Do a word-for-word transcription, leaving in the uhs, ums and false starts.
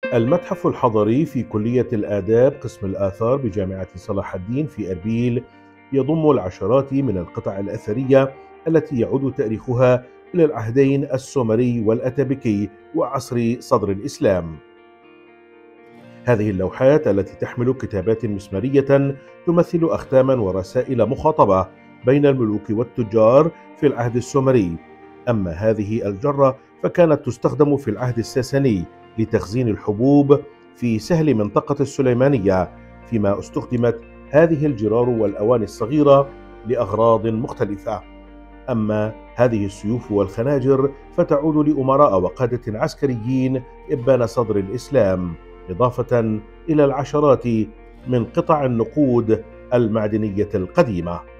المتحف الحضري في كلية الآداب قسم الآثار بجامعة صلاح الدين في أربيل يضم العشرات من القطع الأثرية التي يعود تاريخها إلى العهدين السومري والأتابكي وعصر صدر الإسلام. هذه اللوحات التي تحمل كتابات مسمارية تمثل أختاما ورسائل مخاطبة بين الملوك والتجار في العهد السومري. أما هذه الجرة فكانت تستخدم في العهد الساساني لتخزين الحبوب في سهل منطقة السليمانية، فيما استخدمت هذه الجرار والأواني الصغيرة لأغراض مختلفة. أما هذه السيوف والخناجر فتعود لأمراء وقادة عسكريين إبان صدر الإسلام، إضافة إلى العشرات من قطع النقود المعدنية القديمة.